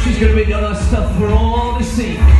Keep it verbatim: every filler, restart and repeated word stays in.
She's gonna be doing her stuff for all to see.